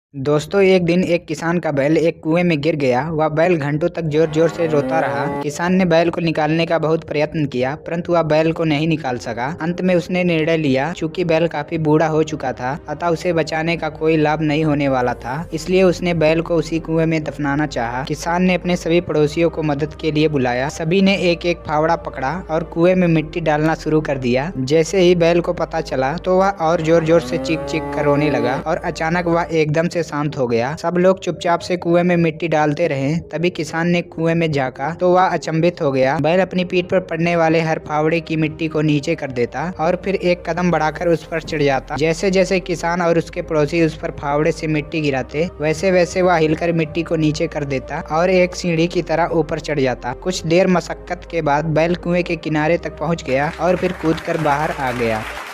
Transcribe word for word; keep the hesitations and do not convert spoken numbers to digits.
दोस्तों, एक दिन एक किसान का बैल एक कुएं में गिर गया। वह बैल घंटों तक जोर जोर से रोता रहा। किसान ने बैल को निकालने का बहुत प्रयत्न किया, परंतु वह बैल को नहीं निकाल सका। अंत में उसने निर्णय लिया, चूंकि बैल काफी बूढ़ा हो चुका था, अतः उसे बचाने का कोई लाभ नहीं होने वाला था, इसलिए उसने बैल को उसी कुएं में दफनाना चाहा। किसान ने अपने सभी पड़ोसियों को मदद के लिए बुलाया। सभी ने एक एक फावड़ा पकड़ा और कुएं में मिट्टी डालना शुरू कर दिया। जैसे ही बैल को पता चला तो वह और जोर जोर से चीख चीख कर रोने लगा और अचानक वह एकदम से शांत हो गया। सब लोग चुपचाप से कुएं में मिट्टी डालते रहे। तभी किसान ने कुएं में झांका तो वह अचंभित हो गया। बैल अपनी पीठ पर पड़ने वाले हर फावड़े की मिट्टी को नीचे कर देता और फिर एक कदम बढ़ाकर उस पर चढ़ जाता। जैसे जैसे किसान और उसके पड़ोसी उस पर फावड़े से मिट्टी गिराते, वैसे वैसे वह हिलकर मिट्टी को नीचे कर देता और एक सीढ़ी की तरह ऊपर चढ़ जाता। कुछ देर मशक्कत के बाद बैल कुएं के किनारे तक पहुंच गया और फिर कूदकर बाहर आ गया।